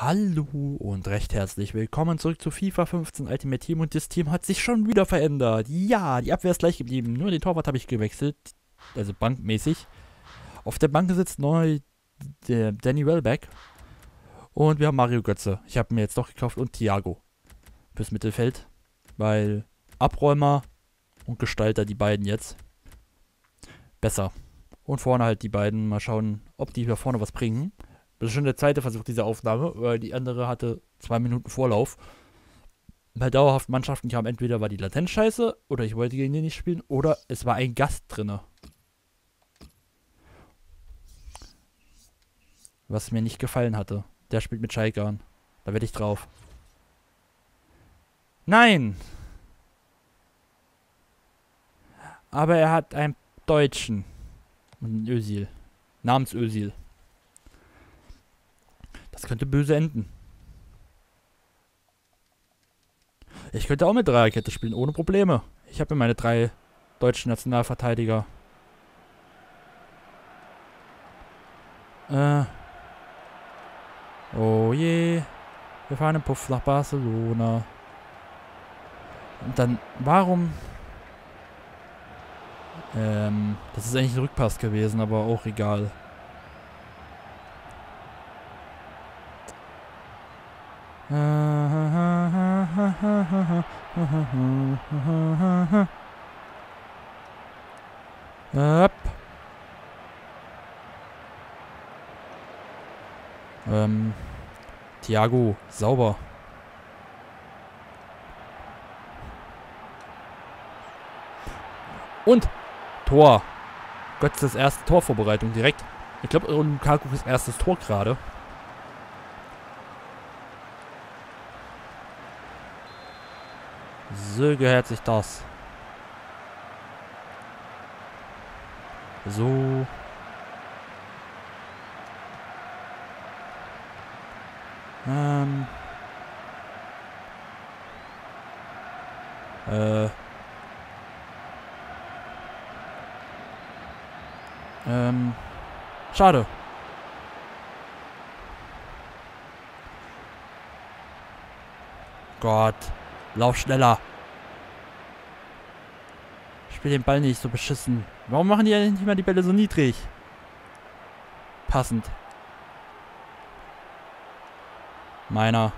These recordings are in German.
Hallo und recht herzlich willkommen zurück zu FIFA 15 Ultimate Team, und das Team hat sich schon wieder verändert. Ja, die Abwehr ist gleich geblieben, nur den Torwart habe ich gewechselt, also bankmäßig. Auf der Bank sitzt neu der Danny Welbeck und wir haben Mario Götze. Ich habe mir jetzt doch gekauft und Thiago fürs Mittelfeld, weil Abräumer und Gestalter, die beiden jetzt, besser. Und vorne halt die beiden, mal schauen, ob die hier vorne was bringen. Das ist schon der zweite Versuch dieser Aufnahme, weil die andere hatte 2 Minuten Vorlauf. Bei dauerhaft Mannschaften kam entweder war die Latenz scheiße, oder ich wollte gegen den nicht spielen, oder es war ein Gast drinne. Was mir nicht gefallen hatte. Der spielt mit Schalke an. Da werde ich drauf. Nein! Aber er hat einen Deutschen. Einen Özil. Namens Özil. Das könnte böse enden. Ich könnte auch mit Dreierkette spielen, ohne Probleme. Ich habe ja meine 3 deutschen Nationalverteidiger. Oh je. Wir fahren im Puff nach Barcelona. Und dann, warum? Das ist eigentlich ein Rückpass gewesen, aber auch egal. Up. Thiago, sauber. Und Tor. Götzes erste Torvorbereitung direkt. Ich glaube, Lukaku ist erstes Tor gerade. So gehört sich das. So. Schade. Gott. Lauf schneller. Spiel den Ball nicht so beschissen. Warum machen die eigentlich nicht mal die Bälle so niedrig? Passend. Meiner.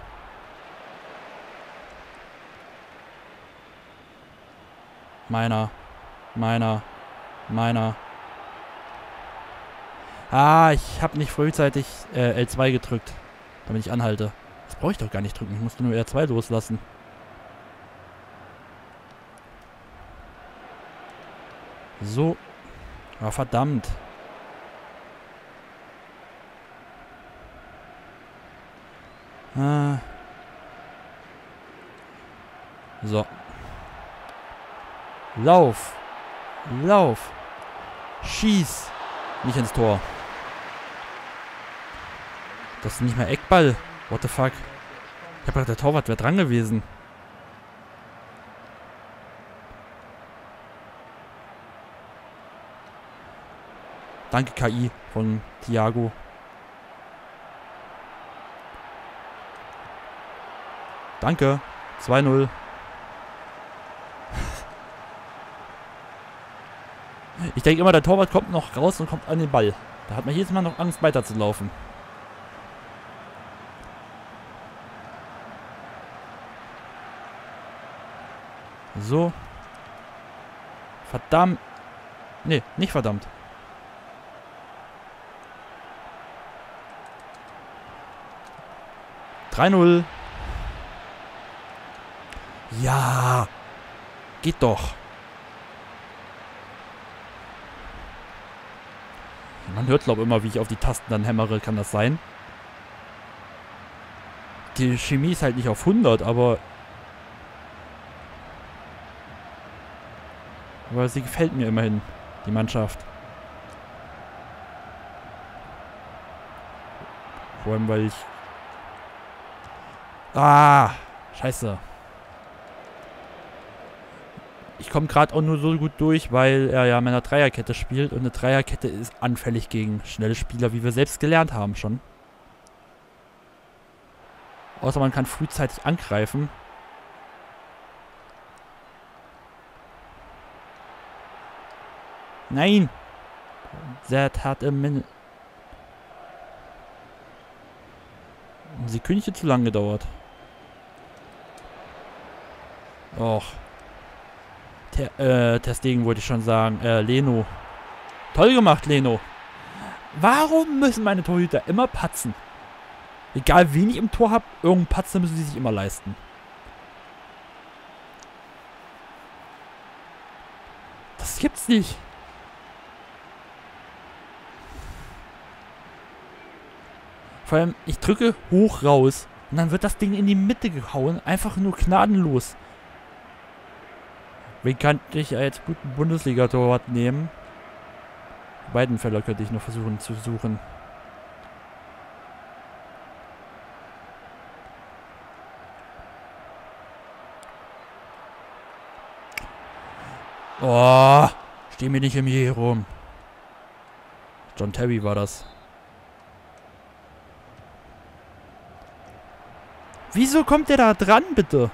Ah, ich habe nicht frühzeitig L2 gedrückt, damit ich anhalte. Das brauche ich doch gar nicht drücken. Ich musste nur R2 loslassen. So. Ah, verdammt. So. Lauf. Lauf. Schieß. Nicht ins Tor. Das ist nicht mehr Eckball. What the fuck? Ich hab gedacht, der Torwart wäre dran gewesen. Danke, KI von Thiago. Danke. 2-0. Ich denke immer, der Torwart kommt noch raus und kommt an den Ball. Da hat man jedes Mal noch Angst, weiterzulaufen. So. Verdammt. Nee, nicht verdammt. (3-0). Ja. Geht doch. Man hört, glaube ich, immer, wie ich auf die Tasten dann hämmere. Kann das sein? Die Chemie ist halt nicht auf 100, aber sie gefällt mir immerhin, die Mannschaft. Vor allem, weil ich... Ah, scheiße. Ich komme gerade auch nur so gut durch, weil er ja mit einer Dreierkette spielt. Und eine Dreierkette ist anfällig gegen schnelle Spieler, wie wir selbst gelernt haben schon. Außer man kann frühzeitig angreifen. Nein! That hat a minute. Sekündchen zu lang gedauert. Och. Ter Stegen wollte ich schon sagen. Leno. Toll gemacht, Leno. Warum müssen meine Torhüter immer patzen? Egal wen ich im Tor habe, irgendeinen Patzer müssen sie sich immer leisten. Das gibt's nicht. Vor allem, ich drücke hoch raus und dann wird das Ding in die Mitte gehauen. Einfach nur gnadenlos. Wen könnte ich als guten Bundesliga-Torwart nehmen? Beiden Fälle könnte ich noch versuchen zu suchen. Oh, steh mir nicht im Je rum. John Terry war das. Wieso kommt der da dran, bitte?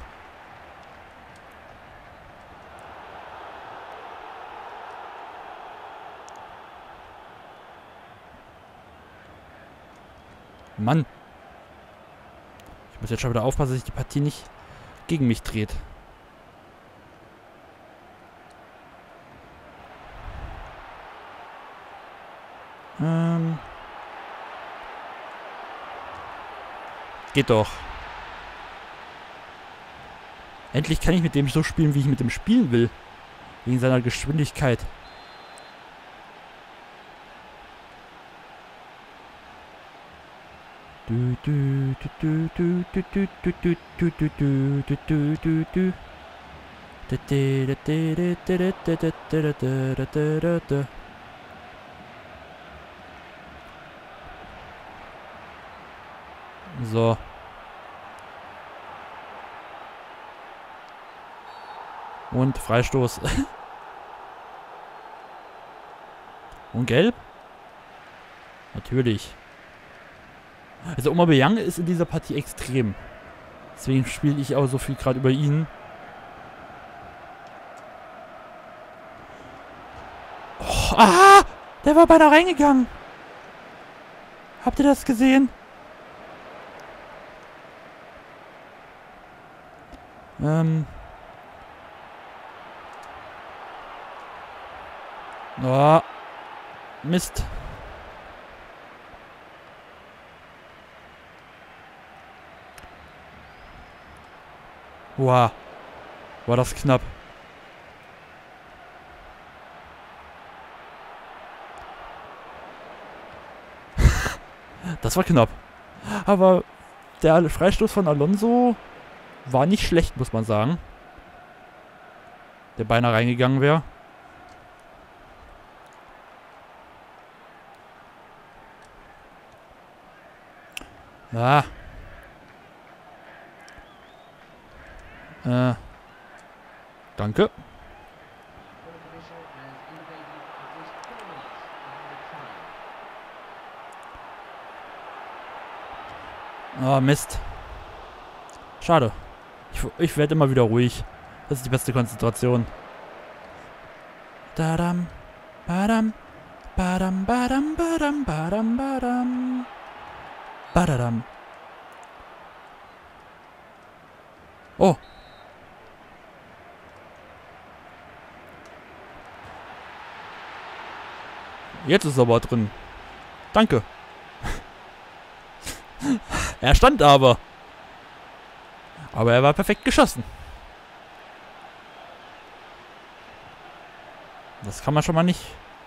Mann. Ich muss jetzt schon wieder aufpassen, dass sich die Partie nicht gegen mich dreht. Geht doch. Endlich kann ich mit dem so spielen, wie ich mit dem spielen will. Wegen seiner Geschwindigkeit. So. Und Freistoß. Und gelb? Natürlich. Also Aubameyang ist in dieser Partie extrem. Deswegen spiele ich auch so viel gerade über ihn. Oh, ah! Der war beinahe reingegangen. Habt ihr das gesehen? Oh. Mist. Wow. War das knapp. Das war knapp. Aber der Freistoß von Alonso war nicht schlecht, muss man sagen. Der beinahe reingegangen wäre. Ah. Danke. Oh, Mist. Schade. Ich werde immer wieder ruhig. Das ist die beste Konzentration. Badam, badam, badam, badam, badam, badam, badam. Badadam. Oh. Jetzt ist er aber drin. Danke. Er stand aber. Aber er war perfekt geschossen. Das kann man schon mal nicht.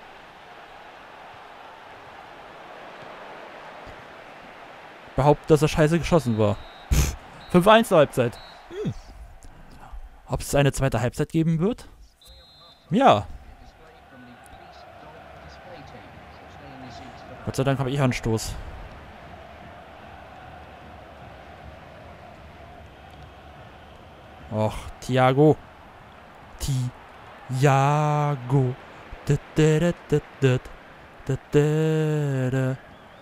Behaupten, dass er scheiße geschossen war. 5-1 zur Halbzeit. Ob es eine zweite Halbzeit geben wird? Ja. Gott sei Dank habe ich Anstoß. Och, Thiago. Thiago.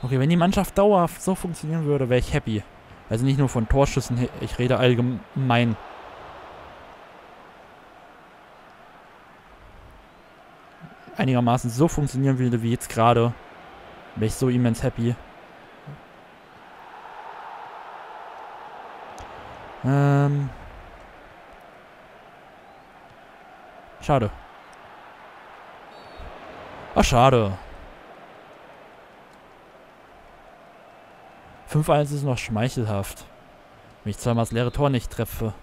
Okay, wenn die Mannschaft dauerhaft so funktionieren würde, wäre ich happy. Also nicht nur von Torschüssen her, ich rede allgemein. Einigermaßen so funktionieren würde wie jetzt gerade, wäre ich so immens happy. Schade. Ach, schade. 5-1 ist noch schmeichelhaft. Wenn ich zweimal das leere Tor nicht treffe.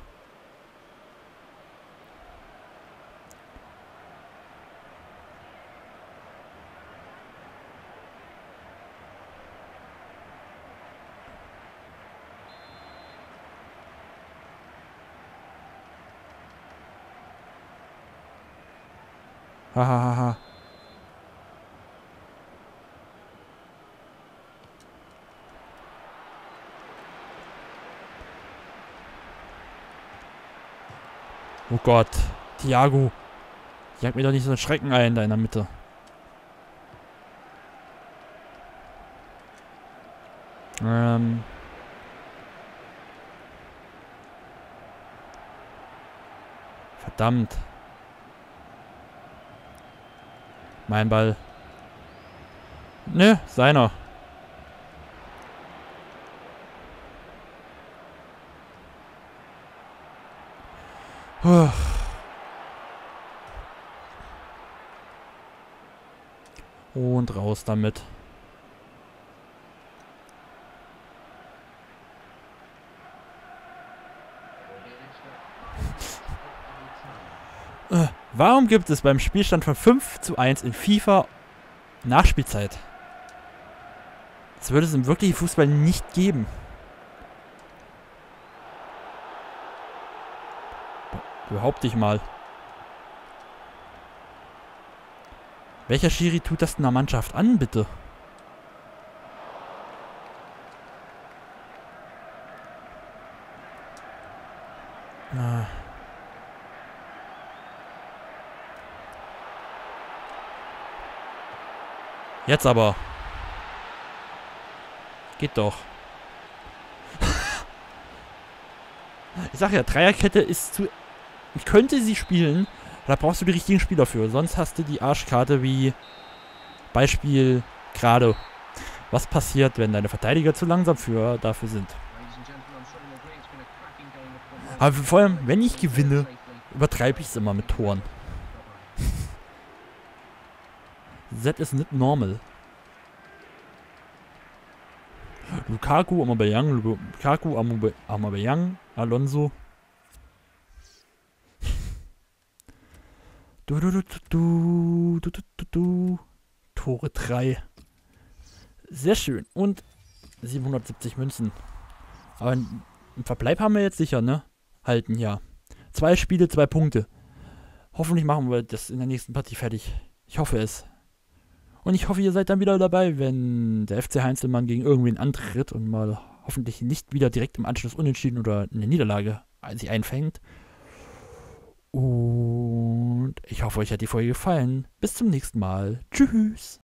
Hahaha. Oh Gott. Thiago. Jag mir doch nicht so einen Schrecken ein da in der Mitte. Verdammt. Mein Ball. Ne, seiner. Und raus damit. Warum gibt es beim Spielstand von 5:1 in FIFA Nachspielzeit? Das würde es im wirklichen Fußball nicht geben. Behaupte ich mal. Welcher Schiri tut das in der Mannschaft an, bitte? Jetzt aber. Geht doch. Ich sag ja, Dreierkette ist zu... Ich könnte sie spielen, da brauchst du die richtigen Spieler für. Sonst hast du die Arschkarte wie Beispiel gerade. Was passiert, wenn deine Verteidiger zu langsam dafür sind? Aber vor allem, wenn ich gewinne, übertreibe ich es immer mit Toren. That is not normal. Lukaku, Aubameyang, Alonso. Tore 3. Sehr schön. Und 770 Münzen. Aber einen Verbleib haben wir jetzt sicher, ne? Halten, ja. 2 Spiele, 2 Punkte. Hoffentlich machen wir das in der nächsten Partie fertig. Ich hoffe es. Und ich hoffe, ihr seid dann wieder dabei, wenn der FC Heinzelmann gegen irgendwen antritt und mal hoffentlich nicht wieder direkt im Anschluss unentschieden oder eine Niederlage sich einfängt. Und ich hoffe, euch hat die Folge gefallen. Bis zum nächsten Mal. Tschüss.